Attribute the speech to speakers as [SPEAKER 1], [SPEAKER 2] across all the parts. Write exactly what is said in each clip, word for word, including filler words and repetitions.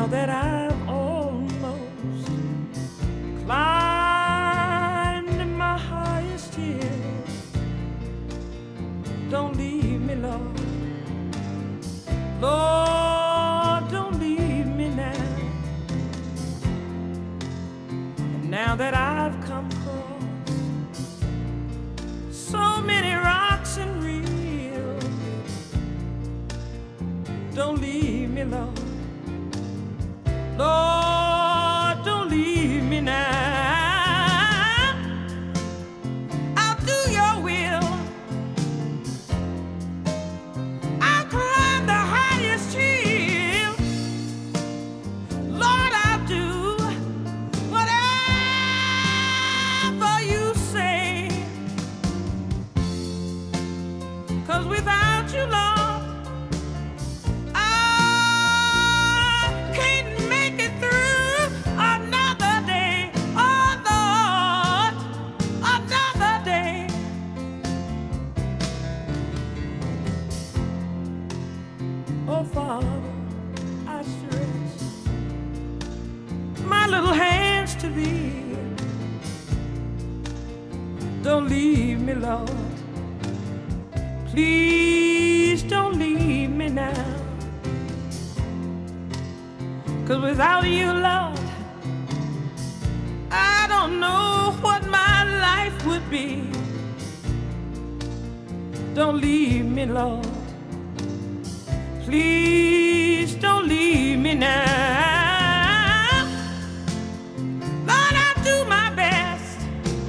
[SPEAKER 1] now that I've almost climbed my highest hill, don't leave me, Lord. Lord, don't leave me now. And now that I've come across so many rocks and reels, don't leave me, Lord. Lord, don't leave me now. I'll do your will. I'll climb the highest hill. Lord, I'll do whatever you say. 'Cause without you, Lord, oh, Father, I stretch my little hands to thee. Don't leave me, Lord. Please don't leave me now. 'Cause without you, Lord, I don't know what my life would be. Don't leave me, Lord. Please don't leave me now. Lord, I'll do my best.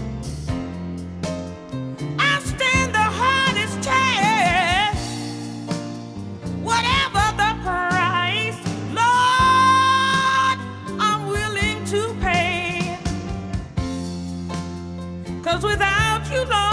[SPEAKER 1] I'll stand the hardest test. Whatever the price, Lord, I'm willing to pay. 'Cause without you, Lord,